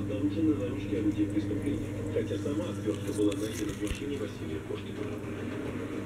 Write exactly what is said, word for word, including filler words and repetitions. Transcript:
обнаружены ловушки орудия преступления, хотя сама отвертка была найдена в машине Василия Кошкина.